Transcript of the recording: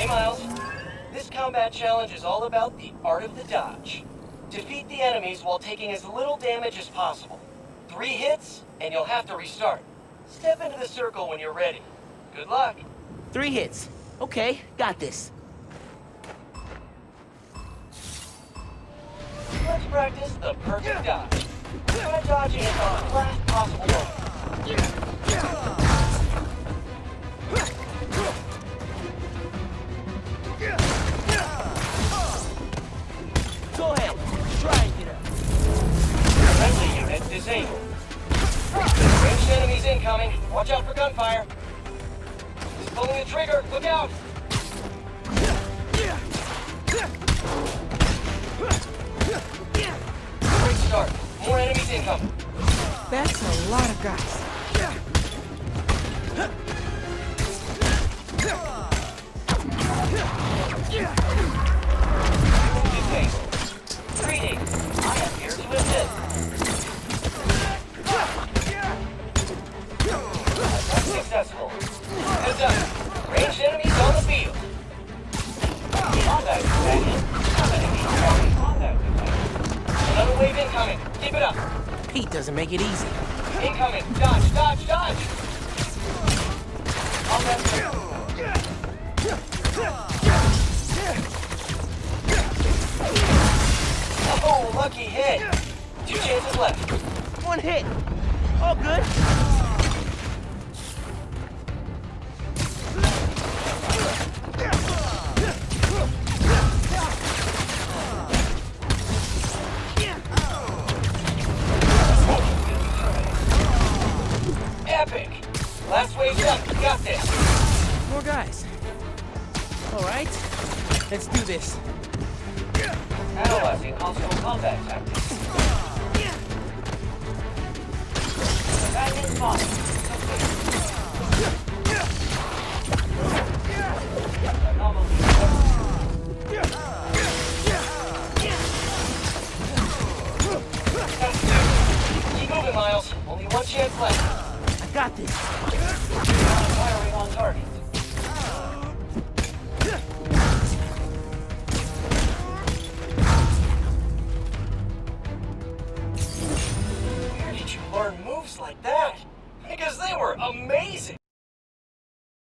Miles. This combat challenge is all about the art of the dodge. Defeat the enemies while taking as little damage as possible. 3 hits, and you'll have to restart. Step into the circle when you're ready. Good luck. 3 hits. Okay, got this. Let's practice the perfect dodge. Try dodging it on the last possible moment. Go ahead, try and get up. Friendly unit disabled. Ranged enemies incoming. Watch out for gunfire. He's pulling the trigger. Look out! Great start. More enemies incoming. That's a lot of guys. Disabled. Greetings. I am here to assist. Attack successful. Heads up. Ranged enemies on the field. Combat companion. Combat companion. Another wave incoming. Keep it up. Pete doesn't make it easy. Incoming. Dodge, dodge, dodge. Combat companion. Oh, lucky hit. 2 chances left. 1 hit. All good. Epic. Last wave's up. You got this. More guys. All right, let's do this. Analyzing hostile combat tactics. Companion spotted. Keep moving, Miles. Only 1 chance left. I got this.